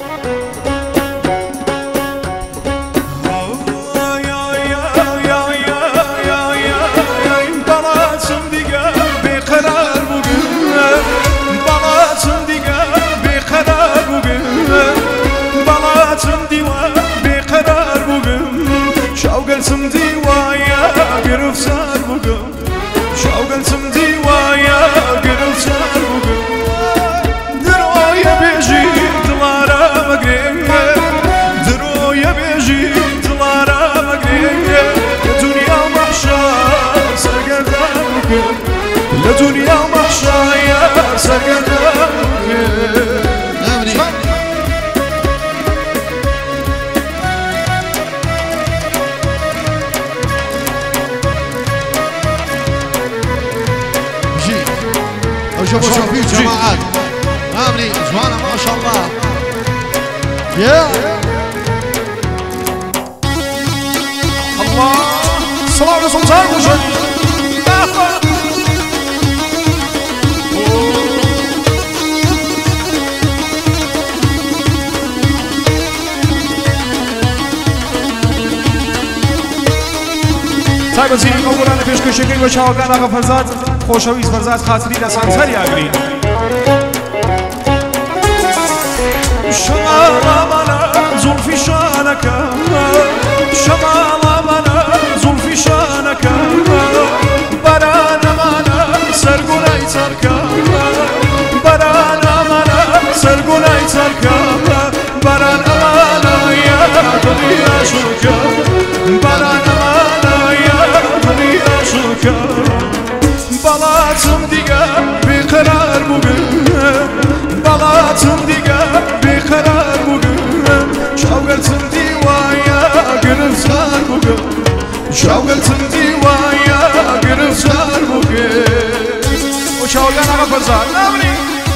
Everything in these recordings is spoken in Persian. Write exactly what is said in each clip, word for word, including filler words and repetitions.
شوقلتم ديوايا قرب صار بقم شوقلتم ديوايا قرب صار بقم درويا بيجي دلارا مقرية درويا بيجي دلارا مقرية لدنيا محشا سرقدا بقم لدنيا محشا يا سرقدا بقم شوفوا شوفوا جماعات امني جوانا ما شاء الله يا الله صلاة على سلطان وجد تایبەتی ئەوگۆرانە پێشکەشەکەی بە چاوەکان ئاغا فەرزاد خۆشەویست فەرزاد خاتری لە سانسەری ئاگرین شەماڵە مەلە زوڵفی شانەکە شەماڵە مەلە زوڵفی شانەکە بەرانە مەلە سەرگونای چەرکە بەرانە مەلە سەرگونای چەرکە بەرانە مەلە یا دڵی ئاشوکە بەرانە بەڵاتم دیگە بێقەرار بووگم بەڵاتم دیگە بێقەرار بووگم چاوگەلتم دیوایە گرفتار بووگم چاوگەلتم دیوایە گرفتار بووگم و چاوگەن ئاغا فەرزاد نامنی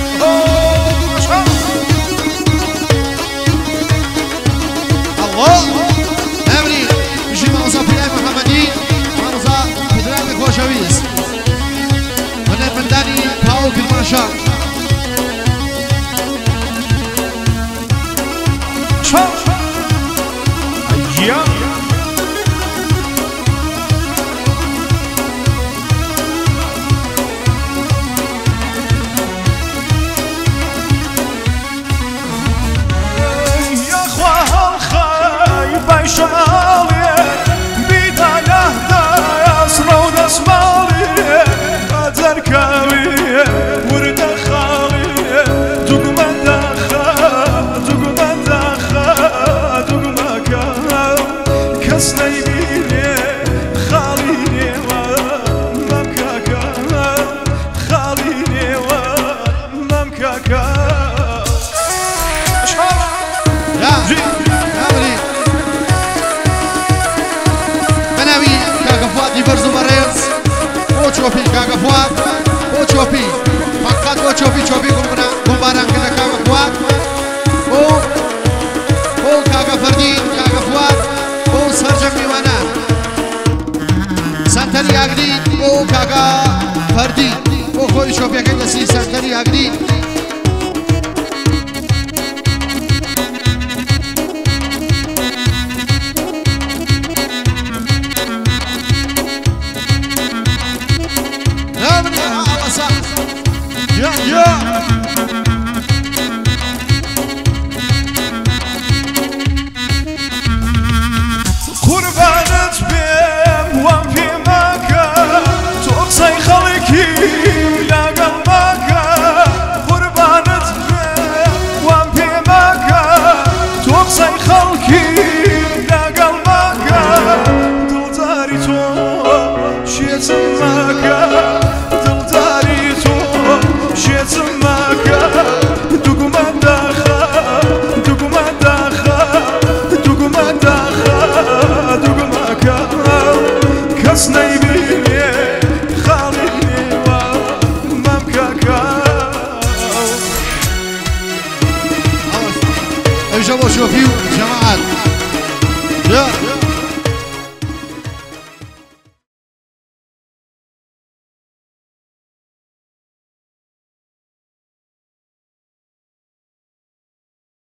الله نامنی بژی مەڵەزا پیلای محەمەدی مەڵەزا قدراتی خۆشەویست هنرمندانی پاو کرماشان Fuad